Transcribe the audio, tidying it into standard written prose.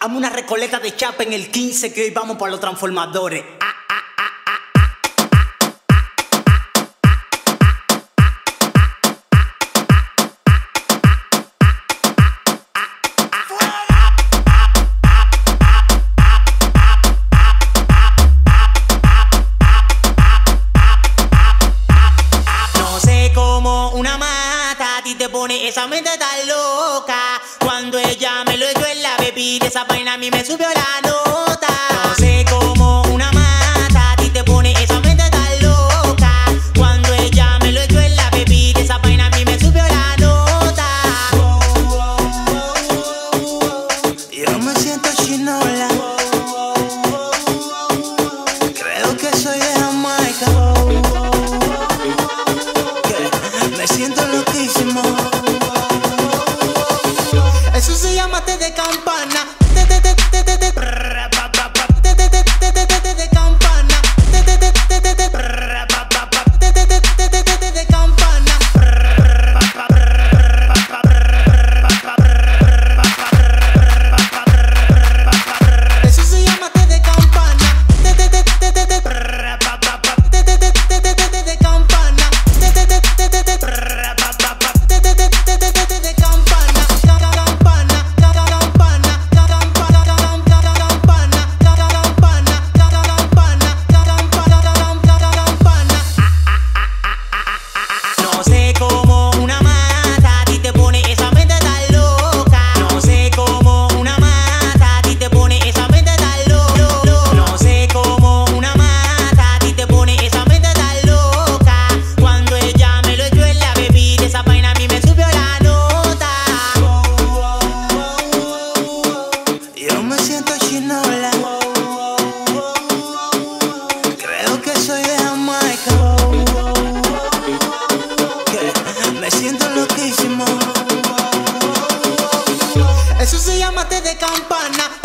Hazme una recoleta de chapa en el 15 que hoy vamos para los transformadores. No sé cómo una mata a ti te pone esa mente tan loca. Cuando ella me lo echó en la bebida, esa vaina a mí me subió la nota. No sé cómo una mata a ti te pone esa mente tan loca. Cuando ella me lo echó en la bebida, esa vaina a mí me subió la nota. Yo me siento chinola. Creo que soy de Jamaica. Me siento loquísimo. Eso se llama té de campana. No sé cómo una mata a ti te pone esa mente tan loca. No sé cómo una mata a ti te pone esa mente tan loca. No sé cómo una mata a ti te pone esa mente tan loca. Cuando ella me lo echó en la bebida, esa vaina a mí me subió la nota. Yo me siento chinola. Creo que soy de Jamaica. Me siento loquísimo. Eso se llama té de campana.